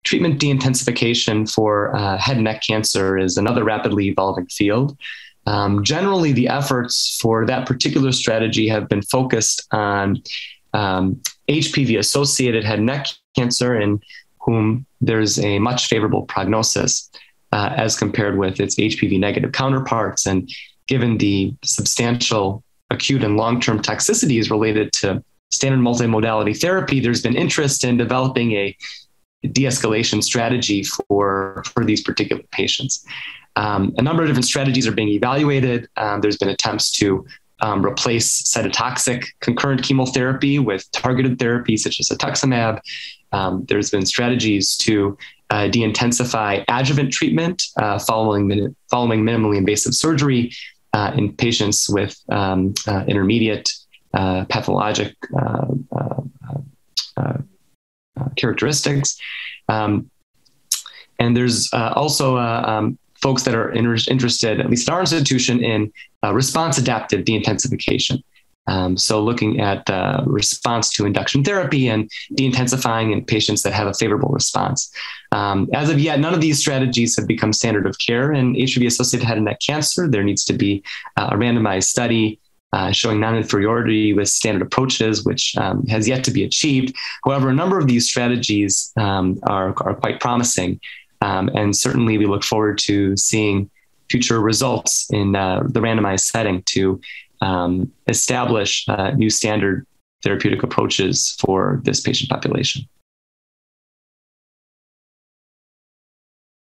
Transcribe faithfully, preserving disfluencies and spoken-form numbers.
treatment de-intensification for uh, head and neck cancer is another rapidly evolving field. Um, generally, the efforts for that particular strategy have been focused on um, H P V-associated head and neck cancer, in whom there's a much favorable prognosis uh, as compared with its H P V-negative counterparts. And given the substantial acute and long-term toxicities related to standard multimodality therapy, there's been interest in developing a de-escalation strategy for, for these particular patients. Um, a number of different strategies are being evaluated. Um, there's been attempts to um, replace cytotoxic concurrent chemotherapy with targeted therapy such as Rituximab. Um, there's been strategies to uh, de-intensify adjuvant treatment uh, following, min- following minimally invasive surgery uh, in patients with um, uh, intermediate uh, pathologic uh, uh, uh, uh, characteristics. Um, and there's uh, also uh, um, folks that are inter- interested, at least in our institution, in uh, response-adaptive de-intensification. Um, so looking at uh, response to induction therapy and de-intensifying in patients that have a favorable response. Um, as of yet, none of these strategies have become standard of care in H P V-associated head and neck cancer. There needs to be uh, a randomized study uh, showing non-inferiority with standard approaches, which um, has yet to be achieved. However, a number of these strategies um, are, are quite promising. Um, and certainly we look forward to seeing future results in uh, the randomized setting to um, establish uh, new standard therapeutic approaches for this patient population.